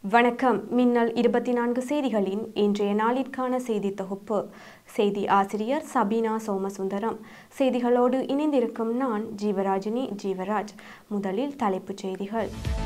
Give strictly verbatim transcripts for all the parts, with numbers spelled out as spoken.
வணக்கம். மின்னல் இருபத்தி நான்கு செய்திகளின் இன்றைய நாளிற்கான செய்தி தொகுப்பு. செய்தி ஆசிரியர் சபீனா சோமசுந்தரம். செய்திகளோடு இணைந்திருக்கும் நான் ஜீவராஜினி ஜீவராஜ். முதலில் தலைப்புச் செய்திகள்.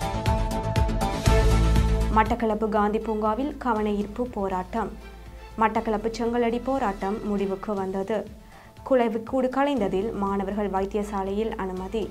மட்டக்களப்பு காந்தி பூங்காவில் கவன ஈர்ப்பு போராட்டம். மட்டக்களப்பு செங்கலடி போராட்டம் முடிவுக்கு வந்தது. குலைவுக்கூடு கலைந்ததில் மாணவர்கள் வைத்தியசாலையில் அனுமதி.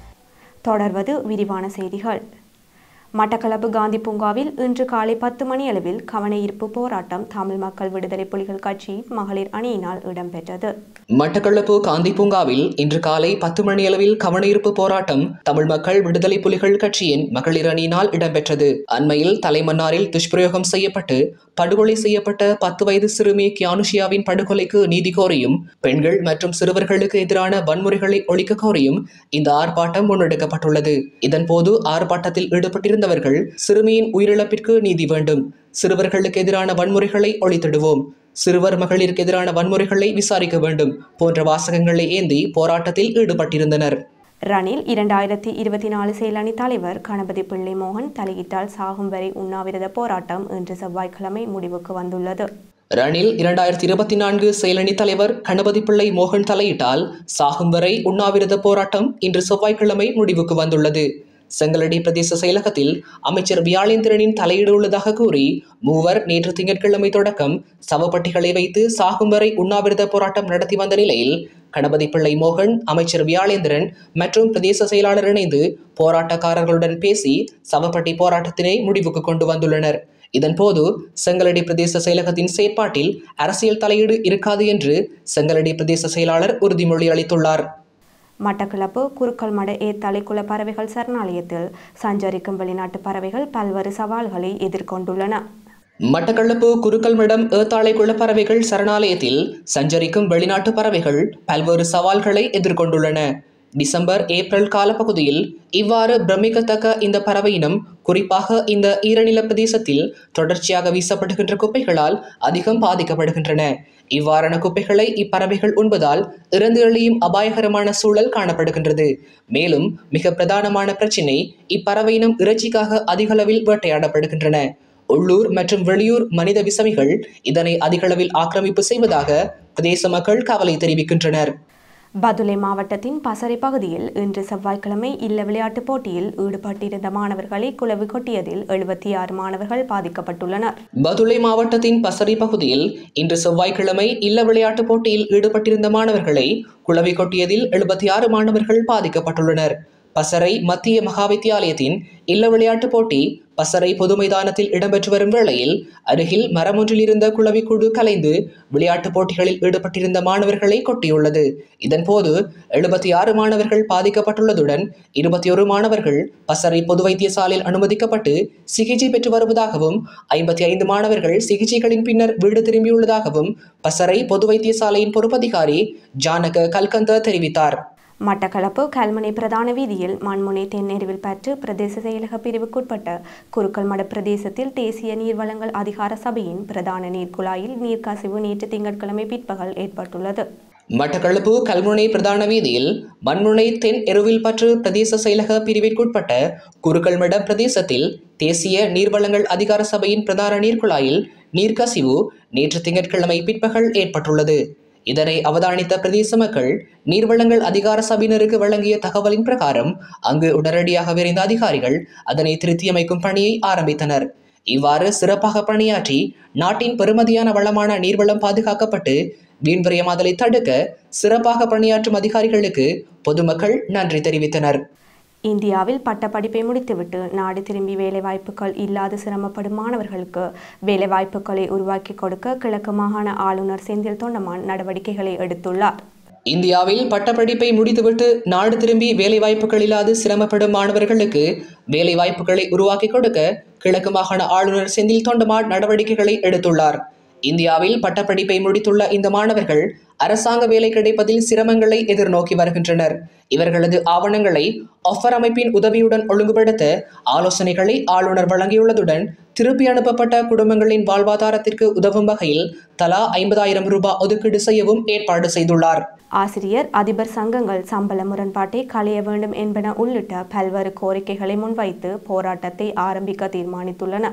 தொடர்வது விரிவான செய்திகள். மட்டக்களப்பு காந்தி பூங்காவில் இன்று காலை பத்து மணி அளவில் கவன ஈர்ப்பு போராட்டம் தமிழ் மக்கள் விடுதலை புலிகள் கட்சியின் மகளிர் அணியினால் இடம்பெற்றது. மட்டக்களப்பு காந்தி பூங்காவில் இன்று காலை பத்து மணி அளவில் கவன ஈர்ப்பு போராட்டம் தமிழ் மக்கள் விடுதலை புலிகள் கட்சியின் மகளிர் அணியினால் இடம்பெற்றது. அண்மையில் தலைமன்னாரில் துஷ்பிரயோகம் செய்யப்பட்டு படுகொலை செய்யப்பட்ட பத்து வயது சிறுமி கியானுஷியாவின் படுகொலைக்கு நீதி கோரியும் பெண்கள் மற்றும் சிறுவர்களுக்கு எதிரான வன்முறைகளை ஒழிக்க கோரியும் இந்த ஆர்ப்பாட்டம் முன்னெடுக்கப்பட்டுள்ளது. இதன்போது ஆர்ப்பாட்டத்தில் ஈடுபட்டிருந்தவர்கள் சிறுமியின் உயிரிழப்பிற்கு நீதி வேண்டும், சிறுவர்களுக்கு எதிரான வன்முறைகளை ஒழித்திடுவோம், சிறுவர் மகளிருக்கு எதிரான வன்முறைகளை விசாரிக்க வேண்டும் போன்ற வாசகங்களை ஏந்தி போராட்டத்தில் ஈடுபட்டிருந்தனர். ரணில் இரண்டாயிரத்தி இருபத்தி நாலு செயலணி தலைவர் கணபதி பிள்ளை மோகன் தலையிட்டால் சாகும் வரை உண்ணாவிரத போராட்டம் இன்று செவ்வாய்க்கிழமை முடிவுக்கு வந்துள்ளது. ரணில் இரண்டாயிரத்தி இருபத்தி நான்கு செயலணி தலைவர் கணபதி பிள்ளை மோகன் தலையிட்டால் சாகும் வரை உண்ணாவிரத போராட்டம் இன்று செவ்வாய்க்கிழமை முடிவுக்கு வந்துள்ளது. செங்கலடி பிரதேச செயலகத்தில் அமைச்சர் வியாழேந்திரனின் தலையீடு உள்ளதாக கூறி மூவர் நேற்று திங்கட்கிழமை தொடக்கம் சவப்பட்டிகளை வைத்து சாகும் வரை உண்ணாவிரத போராட்டம் நடத்தி வந்த நிலையில் கணபதி பிள்ளை மோகன், அமைச்சர் வியாழேந்திரன் மற்றும் பிரதேச செயலாளர் இணைந்து போராட்டக்காரர்களுடன் பேசி சவப்பட்டி போராட்டத்தினை முடிவுக்கு கொண்டு வந்துள்ளனர். இதன்போது செங்கலடி பிரதேச செயலகத்தின் செயற்பாட்டில் அரசியல் தலையீடு இருக்காது என்று செங்கலடி பிரதேச செயலாளர் உறுதிமொழி அளித்துள்ளார். மட்டக்களப்பு குருக்கள்மட ஏ தலைக்குள பறவைகள் சரணாலயத்தில் சஞ்சரிக்கும் வெளிநாட்டு பறவைகள் பல்வேறு சவால்களை எதிர்கொண்டுள்ளன. மட்டக்களப்பு குருக்கள்மடம் ஏத்தாளை குளப்பறவைகள் சரணாலயத்தில் சஞ்சரிக்கும் வெளிநாட்டு பறவைகள் பல்வேறு சவால்களை எதிர்கொண்டுள்ளன. டிசம்பர் ஏப்ரல் காலப்பகுதியில் இவ்வாறு பிரமிக்கத்தக்க இந்த பறவை இனம் குறிப்பாக இந்த ஈரநில பிரதேசத்தில் தொடர்ச்சியாக வீசப்படுகின்ற குப்பைகளால் அதிகம் பாதிக்கப்படுகின்றன. இவ்வாறான குப்பைகளை இப்பறவைகள் உண்பதால் இறந்து எழியும் அபாயகரமான சூழல் காணப்படுகின்றது. மேலும் மிக பிரதானமான பிரச்சினை, இப்பறவை இனம் இறைச்சிக்காக அதிகளவில் வேட்டையாடப்படுகின்றன. உள்ளூர் மற்றும் வெளியூர் மனித விசமிகள் இதனை அதிகளவில் ஆக்கிரமிப்பு செய்வதாக பிரதேச மக்கள் கவலை தெரிவிக்கின்றனர். பதுளை மாவட்டத்தின் பசறை பகுதியில் இன்று செவ்வாய்க்கிழமை இல்ல விளையாட்டுப் போட்டியில் ஈடுபட்டிருந்த மாணவர்களை குளவி கொட்டியதில் எழுபத்தி ஆறு மாணவர்கள் பாதிக்கப்பட்டுள்ளனர். பதுளை மாவட்டத்தின் பசறை பகுதியில் இன்று செவ்வாய்க்கிழமை இல்ல விளையாட்டுப் போட்டியில் ஈடுபட்டிருந்த மாணவர்களை குளவி கொட்டியதில் எழுபத்தி ஆறு மாணவர்கள் பாதிக்கப்பட்டுள்ளனர். பசறை மத்திய மகாவித்தியாலயத்தின் இல்ல விளையாட்டுப் போட்டி பசறை பொது மைதானத்தில் இடம்பெற்று வரும் வேளையில் அருகில் மரம் ஒன்றில் இருந்த குளவிக்கூடு கலைந்து விளையாட்டுப் போட்டிகளில் ஈடுபட்டிருந்த மாணவர்களை கொட்டியுள்ளது. இதன்போது எழுபத்தி ஆறு மாணவர்கள் பாதிக்கப்பட்டுள்ளதுடன் இருபத்தி ஒரு மாணவர்கள் பசறை பொது வைத்தியசாலையில் அனுமதிக்கப்பட்டு சிகிச்சை பெற்று வருவதாகவும் ஐம்பத்தி ஐந்து மாணவர்கள் சிகிச்சைகளின் பின்னர் வீடு திரும்பியுள்ளதாகவும் பசறை பொது வைத்தியசாலையின் பொறுப்பதிகாரி ஜானக கல்கந்த தெரிவித்தார். மட்டக்களப்பு கல்முனை பிரதான வீதியில் மண்முனை தென்னெருவில் பற்று பிரதேச செயலக பிரிவுக்குட்பட்ட குருக்கள்மட பிரதேசத்தில் தேசிய நீர்வளங்கள் அதிகார சபையின் பிரதான நீர்க்குழாயில் நீர்க்கசிவு நேற்று திங்கட்கிழமை பிற்பகல் ஏற்பட்டுள்ளது. மட்டக்களப்பு கல்முனை பிரதான வீதியில் மண்முனை தென் எருவில் பற்று பிரதேச செயலக பிரிவிற்குட்பட்ட குருக்கள்மட பிரதேசத்தில் தேசிய நீர்வளங்கள் அதிகார சபையின் பிரதான நீர்க்குழாயில் நீர்க்கசிவு நேற்று திங்கட்கிழமை பிற்பகல் ஏற்பட்டுள்ளது. இதனை அவதானித்த பிரதேச மக்கள் நீர்வளங்கள் அதிகார சபையினருக்கு வழங்கிய தகவலின் பிரகாரம் அங்கு உடனடியாக விரைந்த அதிகாரிகள் அதனை திருத்தியமைக்கும் பணியை ஆரம்பித்தனர். இவ்வாறு சிறப்பாக பணியாற்றி நாட்டின் பெருமதியான வளமான நீர்வளம் பாதுகாக்கப்பட்டு வீண்விரயமாதலை தடுக்க சிறப்பாக பணியாற்றும் அதிகாரிகளுக்கு பொதுமக்கள் நன்றி தெரிவித்தனர். இந்தியாவில் பட்டப்படிப்பை முடித்துவிட்டு நாடு திரும்பி வேலைவாய்ப்புகள் இல்லாது சிரமப்படும் மாணவர்களுக்கு வேலைவாய்ப்புகளை உருவாக்கி கொடுக்க கிழக்கு மாகாண ஆளுநர் செந்தில் தொண்டமான் நடவடிக்கைகளை எடுத்துள்ளார். இந்தியாவில் பட்டப்படிப்பை முடித்துவிட்டு நாடு திரும்பி வேலைவாய்ப்புகள் இல்லாது சிரமப்படும் மாணவர்களுக்கு வேலைவாய்ப்புகளை உருவாக்கி கொடுக்க கிழக்கு மாகாண ஆளுநர் செந்தில் தொண்டமான் நடவடிக்கைகளை எடுத்துள்ளார். இந்தியாவில் பட்டப்படிப்பை முடித்துள்ள இந்த மாணவர்கள் அரசாங்க வேலை கிடைப்பதில் சிரமங்களை எதிர்நோக்கி வருகின்றனர். இவர்களது ஆவணங்களை ஆஃபர் அமைப்பின் உதவியுடன் ஒழுங்குபடுத்த ஆலோசனைகளை ஆளுநர் வழங்கியுள்ளதுடன் திருப்பி அனுப்பப்பட்ட குடும்பங்களின் வாழ்வாதாரத்திற்கு உதவும் வகையில் தலா ஐம்பதாயிரம் ரூபாய் ஒதுக்கீடு செய்யவும் ஏற்பாடு செய்துள்ளார். ஆசிரியர் அதிபர் சங்கங்கள் சம்பள முரண்பாட்டை களைய வேண்டும் என்பன உள்ளிட்ட பல்வேறு கோரிக்கைகளை முன்வைத்து போராட்டத்தை ஆரம்பிக்க தீர்மானித்துள்ளன.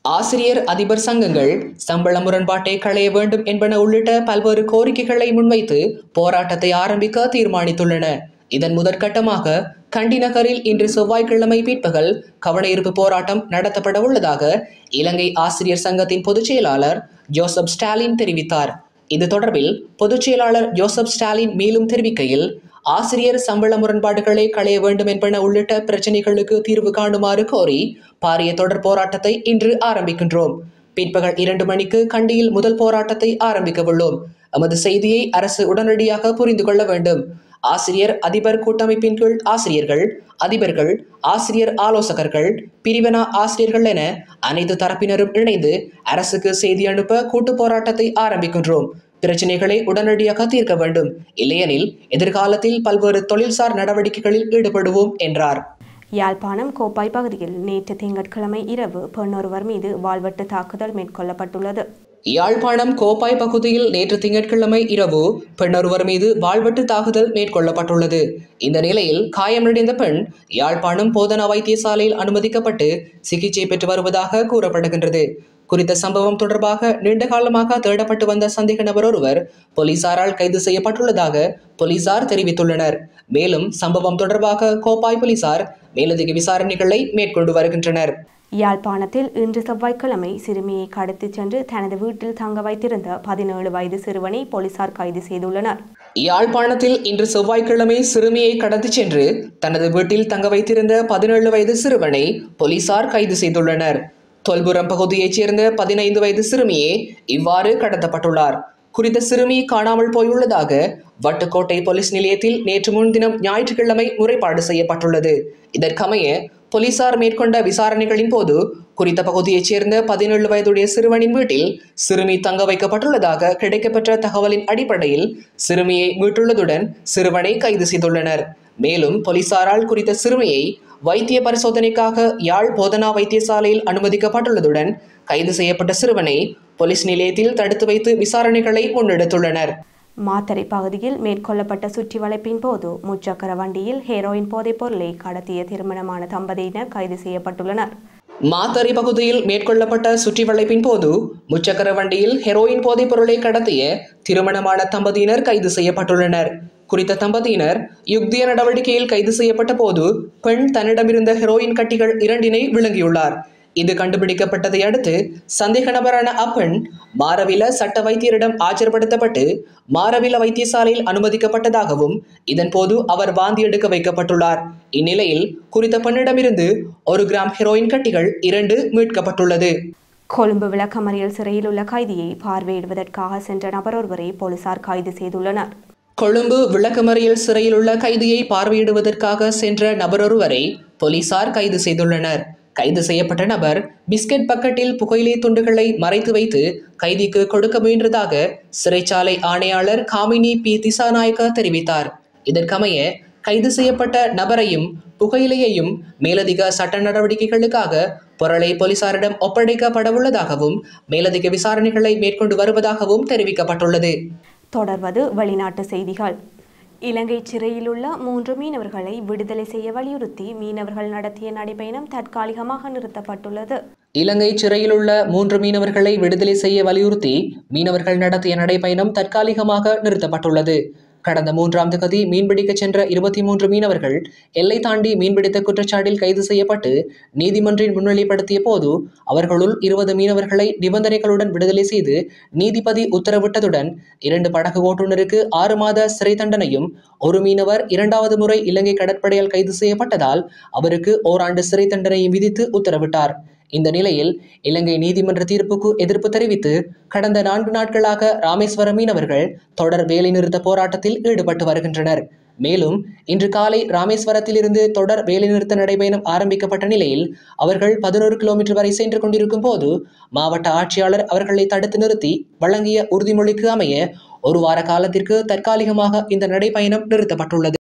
ஆசிரியர் அதிபர் சங்கங்கள் சம்பள முரண்பாட்டை களைய வேண்டும் என்பன உள்ளிட்ட பல்வேறு கோரிக்கைகளை முன்வைத்து போராட்டத்தை ஆரம்பிக்க தீர்மானித்துள்ளன. இதன் முதற்கட்டமாக கண்டி நகரில் இன்று செவ்வாய்க்கிழமை பிற்பகல் கவனஈர்ப்பு போராட்டம் நடத்தப்பட உள்ளதாக இலங்கை ஆசிரியர் சங்கத்தின் பொதுச் செயலாளர் ஜோசப் ஸ்டாலின் தெரிவித்தார். இது தொடர்பில் பொதுச் செயலாளர் ஜோசப் ஸ்டாலின் மேலும் தெரிவிக்கையில், ஆசிரியர் சம்பள முரண்பாடுகளை களைய வேண்டும் என்பன உள்ளிட்ட பிரச்சினைகளுக்கு தீர்வு காணுமாறு கோரி பாரிய தொடர் போராட்டத்தை இன்று ஆரம்பிக்கின்றோம். பிற்பகல் இரண்டு மணிக்கு கண்டியில் முதல் போராட்டத்தை ஆரம்பிக்க உள்ளோம். எமது செய்தியை அரசு உடனடியாக புரிந்து கொள்ள வேண்டும். ஆசிரியர் அதிபர் கூட்டமைப்பின் கீழ் ஆசிரியர்கள், அதிபர்கள், ஆசிரியர் ஆலோசகர்கள், பிரிவினா ஆசிரியர்கள் என அனைத்து தரப்பினரும் இணைந்து அரசுக்கு செய்தி அனுப்ப கூட்டு போராட்டத்தை ஆரம்பிக்கின்றோம். பிரச்சினைகளை உடனடியாக தீர்க்க வேண்டும். இல்லையெனில் எதிர்காலத்தில் பல்வேறு தொழில்சார் நடவடிக்கைகளில் ஈடுபடுவோம் என்றார். யாழ்ப்பாணம் கோப்பாய் பகுதியில் நேற்று திங்கட்கிழமை இரவு பெண்ணொருவர் மீது வாள்வெட்டு தாக்குதல் மேற்கொள்ளப்பட்டுள்ளது. யாழ்ப்பாணம் கோப்பாய் பகுதியில் நேற்று திங்கட்கிழமை இரவு பெண்ணொருவர் மீது வாள்வெட்டு தாக்குதல் மேற்கொள்ளப்பட்டுள்ளது. இந்த நிலையில் காயமடைந்த பெண் யாழ்ப்பாணம் போதனா வைத்தியசாலையில் அனுமதிக்கப்பட்டு சிகிச்சை பெற்று வருவதாக கூறப்படுகின்றது. குறித்த சம்பவம் தொடர்பாக நீண்ட காலமாக தேடப்பட்டு வந்த சந்தேக நபர் ஒருவர் போலீசாரால் கைது செய்யப்பட்டுள்ளதாக போலீசார் தெரிவித்துள்ளனர். மேலும் சம்பவம் தொடர்பாக கோப்பாய் போலீசார் மேலதிக விசாரணைகளை மேற்கொண்டு வருகின்றனர். யாழ்ப்பாணத்தில் இன்று செவ்வாய்க்கிழமை சிறுமியை கடத்திச் சென்று தனது வீட்டில் தங்க வைத்திருந்த பதினேழு வயது சிறுவனை போலீசார் கைது செய்துள்ளனர். யாழ்ப்பாணத்தில் இன்று செவ்வாய்க்கிழமை சிறுமியை கடத்திச் சென்று தனது வீட்டில் தங்க வைத்திருந்த பதினேழு வயது சிறுவனை போலீசார் கைது செய்துள்ளனர். தொல்புரம் பகுதியைச் சேர்ந்த பதினைந்து வயது சிறுமியே இவ்வாறு கடத்தப்பட்டுள்ளார். குறித்த சிறுமி காணாமல் போயுள்ளதாக வட்டுக்கோட்டை போலீஸ் நிலையத்தில் நேற்று முன்தினம் ஞாயிற்றுக்கிழமை முறைப்பாடு செய்யப்பட்டுள்ளது. இதற்கமைய போலீசார் மேற்கொண்ட விசாரணைகளின் போது குறித்த பகுதியைச் சேர்ந்த பதினேழு வயதுடைய சிறுவனின் வீட்டில் சிறுமி தங்க வைக்கப்பட்டுள்ளதாக கிடைக்கப்பெற்ற தகவலின் அடிப்படையில் சிறுமியை மீட்டுள்ளதுடன் சிறுவனை கைது செய்துள்ளனர். மேலும் போலீசாரால் குறித்த சிறுமியை வைத்திய பரிசோதனைக்காக யாழ் போதனா வைத்தியசாலையில் அனுமதிக்கப்பட்டுள்ளதுடன் கைது செய்யப்பட்ட சிறுவனை போலீஸ் நிலையத்தில் தடுத்து வைத்து விசாரணைகளை முன்னெடுத்துள்ளனர். மாத்தறை பகுதியில் மேற்கொள்ளப்பட்ட சுற்றி வளைப்பின் போது முச்சக்கர வண்டியில் ஹெரோயின் போதைப் பொருளை கடத்திய திருமணமான தம்பதியினர் கைது செய்யப்பட்டுள்ளனர். மாத்தறை பகுதியில் மேற்கொள்ளப்பட்ட சுற்றி வளைப்பின் போது முச்சக்கர வண்டியில் ஹெரோயின் போதைப் பொருளை கடத்திய திருமணமான தம்பதியினர் கைது செய்யப்பட்டுள்ளனர். குறித்த தம்பதியினர் யுக்திய நடவடிக்கையில் கைது செய்யப்பட்ட போது பெண் தன்னிடமிருந்த ஹெரோயின் கட்டிகள் இரண்டினை விழுங்கியுள்ளார். இது கண்டுபிடிக்கப்பட்டதை அடுத்து சந்தேக நபரான அப்பெண் மாரவில சட்ட வைத்தியரிடம் ஆஜர்படுத்தப்பட்டு மாரவில வைத்தியசாலையில் அனுமதிக்கப்பட்டதாகவும் இதன் போது அவர் வாந்தி எடுக்க வைக்கப்பட்டுள்ளார். இந்நிலையில் குறித்த பெண்ணிடமிருந்து ஒரு கிராம் ஹெரோயின் கட்டிகள் இரண்டு மீட்கப்பட்டுள்ளது. கொழும்பு விளக்கமறியல் சிறையில் உள்ள கைதியை பார்வையிடுவதற்காக சென்ற நபர் ஒருவரை போலீசார் கைது செய்துள்ளனர். கொழும்பு விளக்கமறியல் சிறையில் உள்ள கைதியை பார்வையிடுவதற்காக சென்ற நபரொருவரை போலீசார் கைது செய்துள்ளனர். கைது செய்யப்பட்ட நபர் பிஸ்கட் பக்கெட்டில் புகையிலை துண்டுகளை மறைத்து வைத்து கைதிக்கு கொடுக்க முயன்றதாக சிறைச்சாலை ஆணையாளர் காமினி பி திசாநாயக்க தெரிவித்தார். இதற்கமைய கைது செய்யப்பட்ட நபரையும் புகையிலையையும் மேலதிக சட்ட நடவடிக்கைகளுக்காக பொருளை போலீசாரிடம் ஒப்படைக்கப்படவுள்ளதாகவும் மேலதிக விசாரணைகளை மேற்கொண்டு வருவதாகவும் தெரிவிக்கப்பட்டுள்ளது. தொடர்வது வெளிநாட்டு செய்திகள். இலங்கை சிறையில் உள்ள மூன்று மீனவர்களை விடுதலை செய்ய வலியுறுத்தி மீனவர்கள் நடத்திய நடைபயணம் தற்காலிகமாக நிறுத்தப்பட்டுள்ளது. இலங்கை சிறையில் உள்ள மூன்று மீனவர்களை விடுதலை செய்ய வலியுறுத்தி மீனவர்கள் நடத்திய நடைபயணம் தற்காலிகமாக நிறுத்தப்பட்டுள்ளது. கடந்த மூன்றாம் தேதி மீன்பிடிக்க சென்ற இருபத்தி மூன்று மீனவர்கள் எல்லை தாண்டி மீன்பிடித்த குற்றச்சாட்டில் கைது செய்யப்பட்டு நீதிமன்றில் முன்னிலைப்படுத்திய போது அவர்களுள் இருபது மீனவர்களை நிபந்தனைகளுடன் விடுதலை செய்து நீதிபதி உத்தரவிட்டதுடன் இரண்டு படகு ஓட்டுநருக்கு ஆறு மாத சிறை தண்டனையும், ஒரு மீனவர் இரண்டாவது முறை இலங்கை கடற்படையால் கைது செய்யப்பட்டதால் அவருக்கு ஓராண்டு சிறை தண்டனையும் விதித்து உத்தரவிட்டார். இந்த நிலையில் இலங்கை நீதிமன்ற தீர்ப்புக்கு எதிர்ப்பு தெரிவித்து கடந்த நான்கு நாட்களாக ராமேஸ்வரம் மீனவர்கள் தொடர் வேலைநிறுத்த போராட்டத்தில் ஈடுபட்டு வருகின்றனர். மேலும் இன்று காலை ராமேஸ்வரத்தில் இருந்து தொடர் வேலைநிறுத்த நடைபயணம் ஆரம்பிக்கப்பட்ட நிலையில் அவர்கள் பதினோரு கிலோமீட்டர் வரை சென்று கொண்டிருக்கும் போது மாவட்ட ஆட்சியாளர் அவர்களை தடுத்து நிறுத்தி வழங்கிய உறுதிமொழிக்கு அமைய ஒரு வார காலத்திற்கு தற்காலிகமாக இந்த நடைபயணம் நிறுத்தப்பட்டுள்ளது.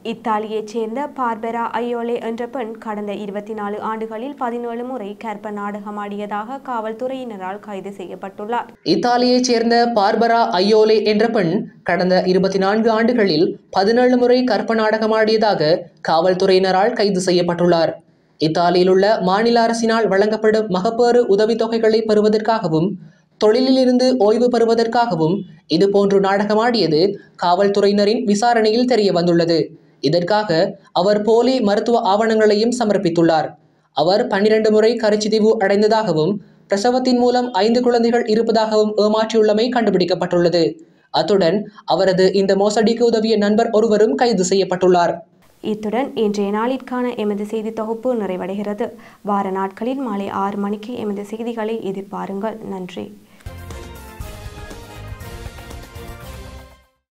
இத்தாலியைச் சேர்ந்த பார்பெரா ஐயோலே என்ற பெண் கடந்த இருபத்தி நாலு ஆண்டுகளில் பதினேழு முறை கற்ப நாடகமாடியதாக காவல்துறையினரால் கைது செய்யப்பட்டுள்ளார். இத்தாலியைச் சேர்ந்த பார்பரா ஐயோலே என்ற பெண் கடந்த இருபத்தி நான்கு ஆண்டுகளில் பதினேழு முறை கற்ப நாடகமாடியதாக காவல்துறையினரால் கைது செய்யப்பட்டுள்ளார். இத்தாலியில் உள்ள மாநில அரசினால் வழங்கப்படும் மகப்பேறு உதவித்தொகைகளை பெறுவதற்காகவும் தொழிலிலிருந்து ஓய்வு பெறுவதற்காகவும் இதுபோன்று நாடகமாடியது காவல்துறையினரின் விசாரணையில் தெரிய வந்துள்ளது. இதற்காக அவர் போலி மருத்துவ ஆவணங்களையும் சமர்ப்பித்துள்ளார். அவர் பன்னிரண்டு முறை கருச்சிதைவு அடைந்ததாகவும் பிரசவத்தின் மூலம் ஐந்து குழந்தைகள் இருப்பதாகவும் ஏமாற்றியுள்ளமை கண்டுபிடிக்கப்பட்டுள்ளது. அத்துடன் அவரது இந்த மோசடிக்கு உதவிய நண்பர் ஒருவரும் கைது செய்யப்பட்டுள்ளார். இத்துடன் இன்றைய நாளிற்கான எமது செய்தி தொகுப்பு நிறைவடைகிறது. வார நாட்களில் மாலை ஆறு மணிக்கு எமது செய்திகளை எதிர்பாருங்கள். நன்றி.